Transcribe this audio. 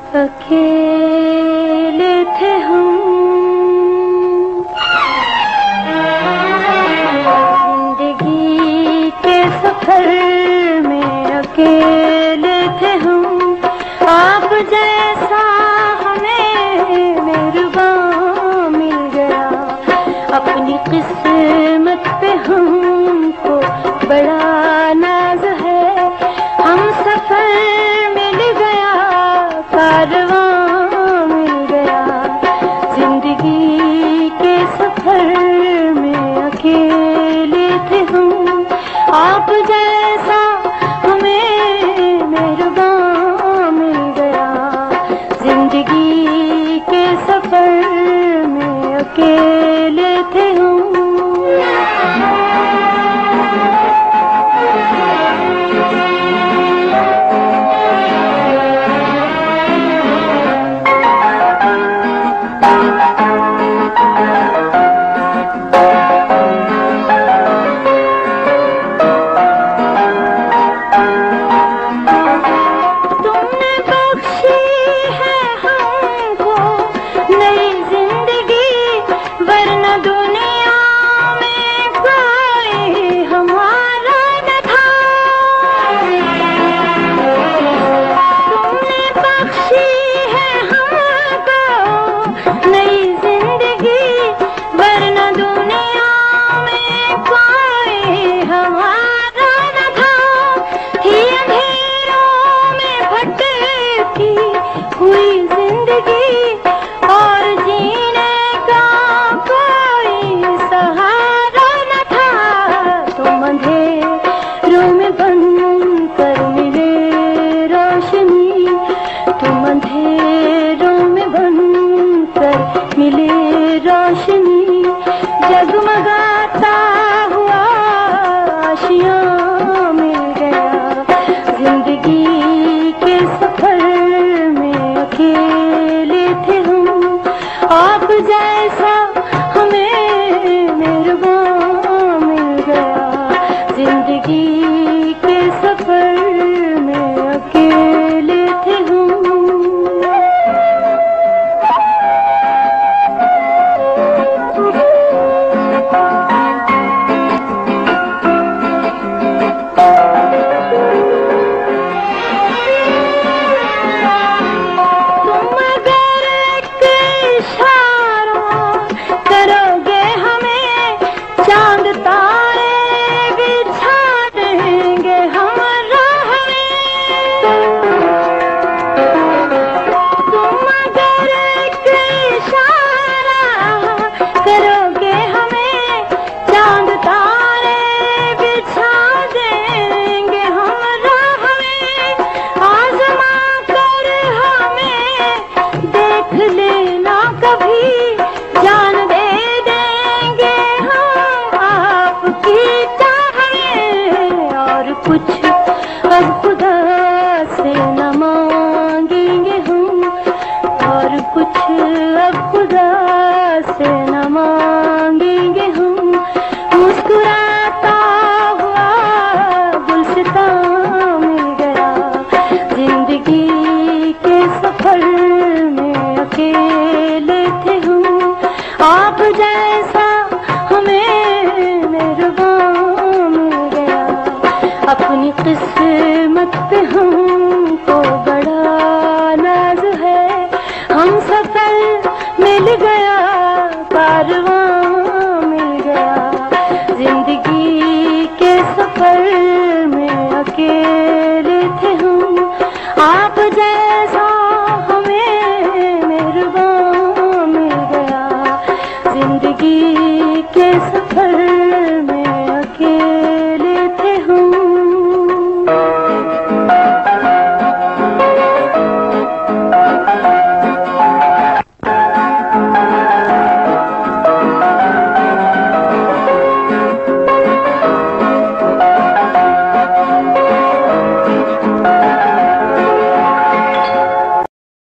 अकेले थे हम, जिंदगी के सफर में अकेले थे हम। आप जैसा हमें मेहरबान मिल गया, अपनी किस्मत पे हमको बड़ा नाज है। हम सफर मिल गया, कारवां मिल गया, जिंदगी के सफर में अकेले थे हम। आप जैसा हमें मेहरबान मिल गया, जिंदगी के सफर में अकेले थे हम। जगमगाता हुआ आशियाँ मिल गया, जिंदगी के सफर में अकेले थे हम। आप जैसा हमें मेहरबान मिल गया, जिंदगी के सफर में अकेले थे हम। कुछ अब खुदा से न मांगेंगे हम, और कुछ अब खुदा से न मांगेंगे हम। मुस्कुराता हुआ गुलसितां मिल गया, जिंदगी के सफर में अकेले थे हम। आप जैसा हमें मेहरबान मिल गया, अपनी किस्मत